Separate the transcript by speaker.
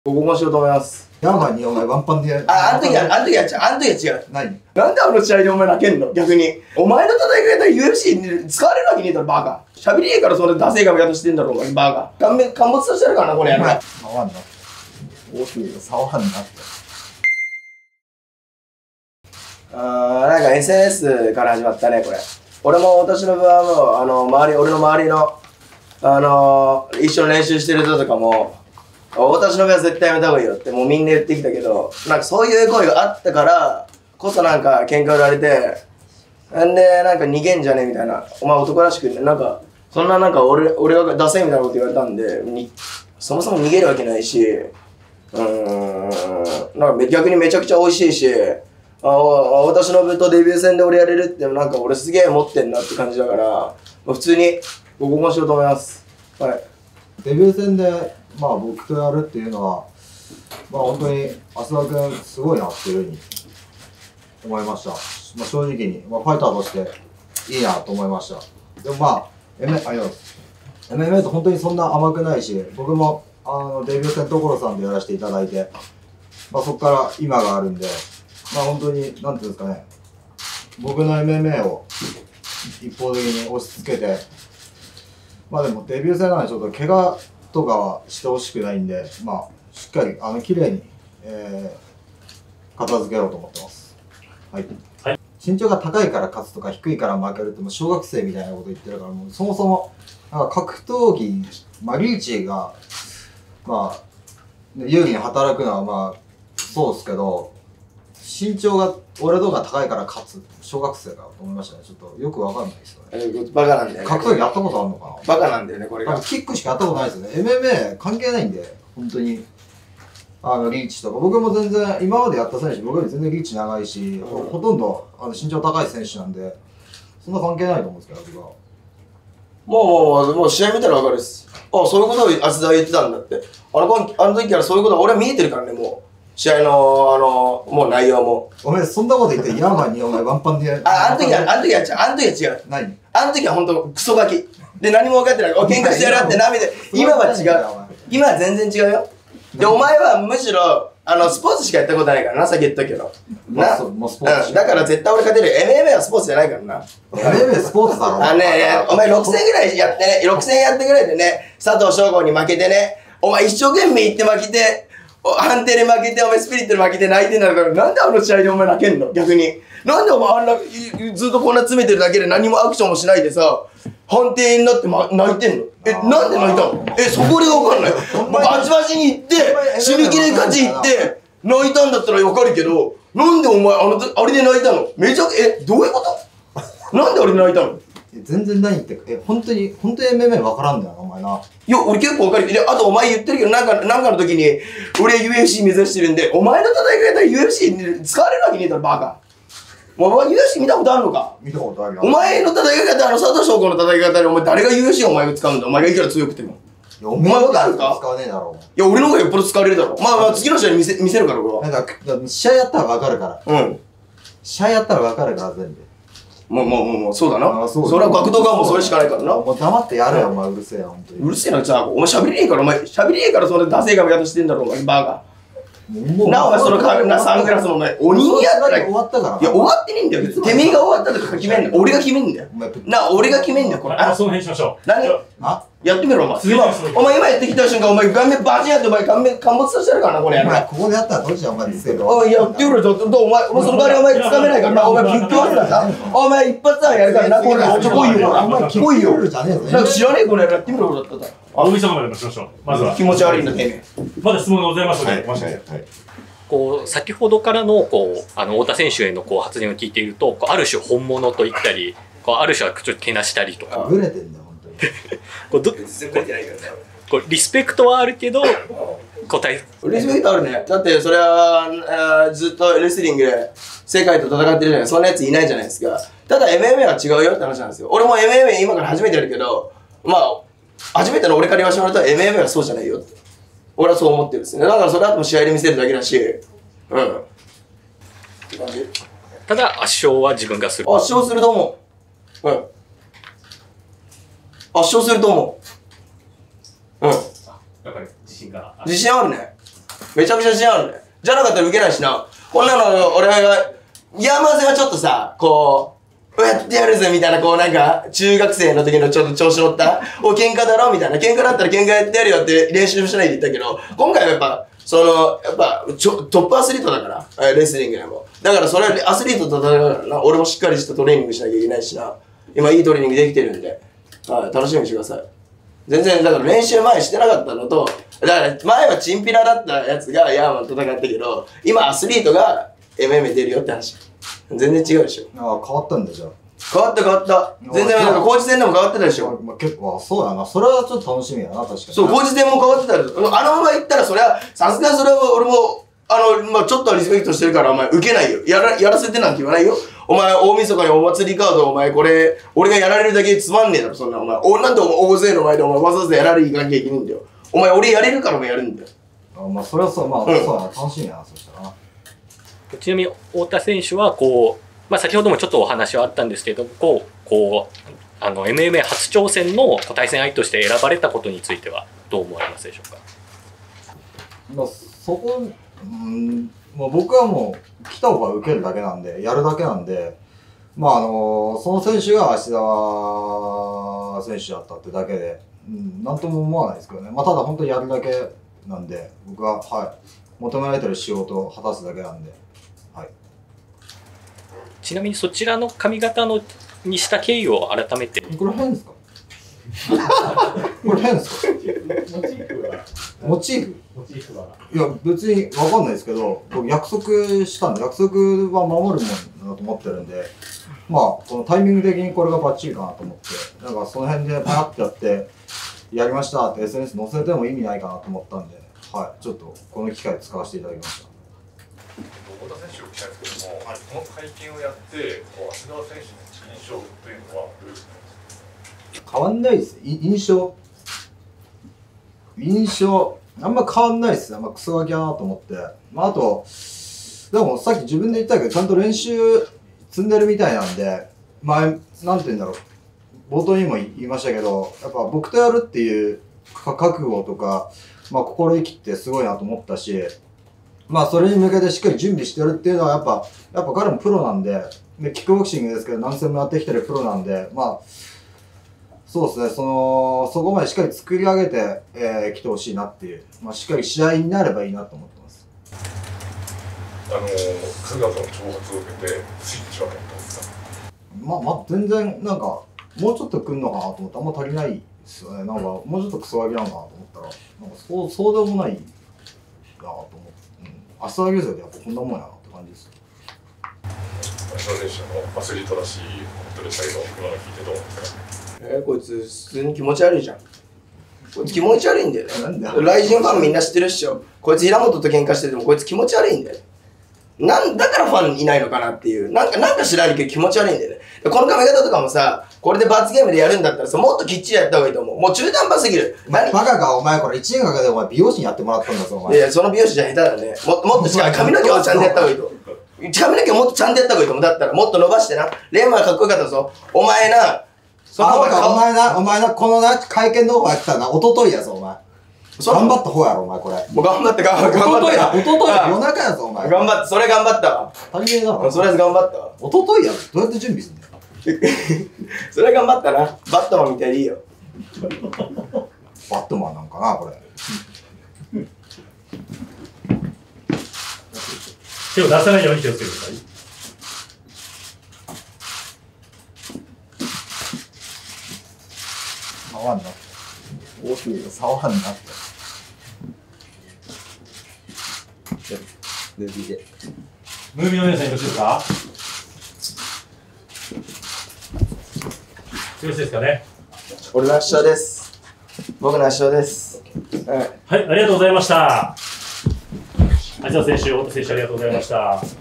Speaker 1: ここもしようと思います。
Speaker 2: ヤーマンにお前ワンパンでやる。
Speaker 1: あの時は違う。
Speaker 2: 何？
Speaker 1: なんであの試合でお前泣けんの逆に。お前の戦い方 UFC に使われるわけねえだろ、バカ。喋りねえからそれダセえ髪型してんだろ、お前、バカ。陥没させてるからな、これやる。
Speaker 2: 触んな。大きいよ、触んなって。
Speaker 1: なんか SNS から始まったね、これ。俺も私の部はもう、俺の周りの、一緒に練習してる人とかも、私の部は絶対やめた方がいいよってもうみんな言ってきたけど、なんかそういう声があったからこそなんか喧嘩売られて、んでなんか逃げんじゃねえみたいな、お前男らしくなんかそんななんか俺がダセえみたいなこと言われたんで、そもそも逃げるわけないし、なんか逆にめちゃくちゃ美味しいし、私の部とデビュー戦で俺やれるってなんか俺すげえ持ってんなって感じだから、普通にご合コンしようと思います。はい。
Speaker 2: デビュー戦で僕とやるっていうのは本当に浅田君すごいなっていうふうに思いました。正直に、ファイターとしていいなと思いました。でもMMA と本当にそんな甘くないし、僕もデビュー戦所さんでやらせていただいて、そこから今があるんで、本当になんていうんですかね、僕の MMA を一方的に押し付けて、でもデビュー戦なんでちょっと怪我とかはしてほしくないんで、しっかり綺麗に、片付けようと思ってます。はい。はい、身長が高いから勝つとか低いから負けるって小学生みたいなこと言ってるから、もうそもそもなんか格闘技、リーチが有利に働くのはそうですけど、身長が俺の方が高いから勝つ小学生かと思いましたね。ちょっとよくわかんないですよね。
Speaker 1: バカなんだよね。
Speaker 2: 格闘技やったことあるのかな。
Speaker 1: バカなんだよね、これが。
Speaker 2: キックしかやったことないですよね。MMA 関係ないんで、本当にリーチとか、僕も全然今までやった選手、僕より全然リーチ長いし、ほとんど身長高い選手なんで、そんな関係ないと思うんですけど、僕は。
Speaker 1: もう試合見たらわかるです。そういうことを厚田は言ってたんだって。あの時からそういうことは俺は見えてるからね、もう。試合のもう内容も。
Speaker 2: お前そんなこと言ってヤーマンにお前ワンパンでやる。
Speaker 1: あの時は違う。
Speaker 2: 何？
Speaker 1: あの時は本当クソガキ。で何も分かってない。喧嘩してやるって涙。今は違う。今は全然違うよ。でお前はむしろスポーツしかやったことないからな、さっき言ったけど。
Speaker 2: もうスポーツ。
Speaker 1: だから絶対俺勝てる。MMA はスポーツじゃないからな。
Speaker 2: MMA スポーツだろ。
Speaker 1: お前6戦ぐらいやってね、6戦やってぐらいでね、佐藤翔吾に負けてね、お前一生懸命言って負けて、判定で負けて、お前スピリットで負けて泣いてんだから、なんであの試合でお前泣けんの逆に。なんでお前ずっとこんな詰めてるだけで何もアクションもしないでさ、判定になって泣いてんの？なんで泣いたの？そこでわかんない。バチバチに行って、死ぬ気で勝ち行って、泣いたんだったらわかるけど、なんでお前あれで泣いたの？どういうこと？なんであれで泣いたの？
Speaker 2: 全然ないって、本当に MMA 分からんだよな、お前な。
Speaker 1: いや、俺結構分かる。あとお前言ってるけど、なんかの時に、俺は UFC 目指してるんで、お前の戦い方 UFC に使われるわけねえだろ、バカ。お前 UFC 見たことあるのか？
Speaker 2: 見たことあるよ。
Speaker 1: お前の戦い方、佐藤翔吾の戦い方で、お前誰が UFC をお前が使うんだ？お前がいくら強くても。
Speaker 2: お前分かるか？使わねえだろ。
Speaker 1: いや、俺の方がよっぽど使われるだろ。次の試合見せるから、俺は。
Speaker 2: なんか、試合やったら分かるから。試合やったら分かるから、全部。
Speaker 1: もう、そうだな。それは格闘家もそれしかないからな。
Speaker 2: もう黙ってやれよ、お前うるせえよ、ほんとに。
Speaker 1: うるせえな、お前喋りねえから、それダセえ髪型してんだろ、お前、バカ。お前そのサングラスもお前、鬼にやったら
Speaker 2: 終わったから。
Speaker 1: いや、終わってねえんだよ。てめえが終わったとか決めんだよ。俺が決めんだよ。俺が決めんだよ、これ。
Speaker 3: その辺しましょう。
Speaker 1: 何？やってみろ、お前。今やってきた瞬間、お前顔面バチンやって、お前陥没させてるからな、これ。
Speaker 2: ここでやったらどっちだ、お前ですけど。
Speaker 1: やってみろ、お前、その代わりお前掴めないからな、お前ぶっ壊すからな。お前一発はやるからな、これ。来いよ、お前。来いよ。なんか知らねえ、これ。やってみろ、だったら。
Speaker 3: 大木さんまでしましょう。まずは。
Speaker 1: 気持ち悪いんだ、てめえ。
Speaker 3: まだ質問がございますので、
Speaker 4: 先ほどからの太田選手への発言を聞いていると、ある種本物と言ったり、ある種はちょっとけなしたりとか。
Speaker 2: ブレてんだよ、本当に。
Speaker 4: リスペクトはあるけど、リ
Speaker 1: スペクトあるね。だってそれはずっとレスリングで世界と戦ってるじゃない。そんなやついないじゃないですか。ただ MMA は違うよって話なんですよ。俺も MMA 今から初めてやるけど、初めての俺から言わせてもらったら MMA はそうじゃないよって。俺はそう思ってるんですね。だからそれはも試合で見せるだけだし、って感じ。
Speaker 4: ただ圧勝は自分がする。
Speaker 1: 圧勝すると思う。圧勝すると思う。
Speaker 3: やっぱり自信が
Speaker 1: 自信あるね。 めちゃくちゃ自信あるね。じゃなかったら受けないしな。こんなの、俺が、ヤーマン戦はちょっとさ、こう、やってやるぜみたいな、こうなんか、中学生の時のちょっと調子乗った、喧嘩だろみたいな、喧嘩だったら喧嘩やってやるよって練習しないで言ったけど、今回はやっぱ、やっぱ、トップアスリートだから、レスリングでも。だからそれアスリートと戦うからな、俺もしっかりしたトレーニングしなきゃいけないしな。今いいトレーニングできてるんで、はい、楽しみにしてください。全然、だから練習前してなかったのと、だから前はチンピラだったやつがヤーマンと戦ったけど、今アスリートが MMA 出るよって話。全然違うでしょ。
Speaker 2: ああ、変わったんだじゃあ。
Speaker 1: 変わった変わった。全然、なんか高知戦でも変わってたでしょ。
Speaker 2: まあ、結構、そうやな。それはちょっと楽しみやな、確かに。
Speaker 1: そう、高知戦も変わってたでしょ。あのまま行ったら、そりゃ、さすがにそれは俺も、まあちょっとはリスペクトしてるから、お前、受けないよ。やらせてなんて言わないよ。お前、大晦日にお祭りカード、お前、これ、俺がやられるだけつまんねえだろ、そんな、お前。なんで大勢の前で、お前、わざわざやられいかなきゃいけないんだよ。お前、俺やれるからもやるんだよ。
Speaker 2: あ、まあ、それはそう、まあ、そうやな。楽しみやな、そしたらな。
Speaker 4: ちなみに太田選手はこう、まあ、先ほどもちょっとお話はあったんですけど、MMA 初挑戦の対戦相手として選ばれたことについてはどう思われますでしょうか。
Speaker 2: まあ、そこ、まあ、僕はもう来た方が受けるだけなんで、やるだけなんで、まあその選手が芦田選手だったってだけで、なんとも思わないですけどね。まあ、ただ本当にやるだけなんで、僕は、はい、求められてる仕事を果たすだけなんで、はい。
Speaker 4: ちなみにそちらの髪型にした経緯を改めて。
Speaker 2: これ変ですかこれ変ですかモチーフいや、別にわかんないですけど、僕約束したんで、約束は守るもんだと思ってるんで、まあ、このタイミング的にこれがバッチリかなと思って、なんかその辺でパヤってやって、やりましたって SNS 載せても意味ないかなと思ったんで、はい、ちょっとこの機会で使わせていただきました。
Speaker 5: 太田選手を聞きたいんですけども、この会見をやって、芦田選手の印象というのはどういうですか？
Speaker 2: 変わんないです。印象、あんま変わんないです。あんまクソガキだなと思って。まあ、あと、でもさっき自分で言ったけど、ちゃんと練習積んでるみたいなんで、まあ、なんて言うんだろう。冒頭にも言いましたけど、やっぱ僕とやるっていう覚悟とか、まあ、心意気ってすごいなと思ったし、まあ、それに向けてしっかり準備してるっていうのは、やっぱ彼もプロなんで、キックボクシングですけど、何戦もやってきてるプロなんで、まあ、そうですね、そこまでしっかり作り上げて来てほしいなっていう、まあ、しっかり試合になればいいなと思ってます。
Speaker 5: 数々の挑発を受けて、スイッチは持ったんですか？
Speaker 2: まあ、全然、なんか、もうちょっと来るのかなと思って、あんま足りないですよね。なんか、もうちょっとクソガキなのかなと思ったら、なんかそうでもないなと思って、芦田牛勢でやっぱこんなもんやなって感じです。
Speaker 5: 芦田選手のアスリートらしいコメントでしたけど、今の聞いてどう思いますか？
Speaker 1: こいつ普通に気持ち悪いじゃん。こいつ気持ち悪いんだよね。
Speaker 2: なんだ
Speaker 1: ライジンファンみんな知ってるっしょ。こいつ平本と喧嘩しててもこいつ気持ち悪いんだよ。だからファンいないのかなっていう。なんか知らないけど気持ち悪いんだよね。この髪型とかもさ、これで罰ゲームでやるんだったらさ、もっときっちりやった方がいいと思う。もう中途半端すぎる。
Speaker 2: バカか、お前これ1年かけてお前美容師にやってもらったんだぞ、お前。
Speaker 1: いや、その美容師じゃ下手だね。もっと髪の毛をちゃんとやった方がいいと。髪の毛をもっとちゃんとやった方がいいと思う。だったらもっと伸ばしてな。レーマーかっこよかったぞ。お前な、
Speaker 2: お前な、このな、会見の方やってたな、一昨日やぞ、お前。頑張った方やろ、お前、これ。
Speaker 1: もう頑張って、頑張って。
Speaker 2: 一昨日夜中やぞ、お前。
Speaker 1: 頑張って、それ頑張ったわ。
Speaker 2: 足りねえな。
Speaker 1: それ頑張ったわ。
Speaker 2: 一昨日やろ、どうやって準備すんだよ。
Speaker 1: それ頑張ったな。バットマンみたいでいいよ。
Speaker 2: バットマンなんかな、これ。
Speaker 3: 手を出さないように気をつけてください。
Speaker 2: 触んなって。大きいよ、触んなって。
Speaker 3: ムービーの皆さんよろしいですか？よろしいですかね。
Speaker 1: 俺の圧勝です。僕の圧勝です。
Speaker 3: はい、ありがとうございました。芦田選手、太田選手、ありがとうございました。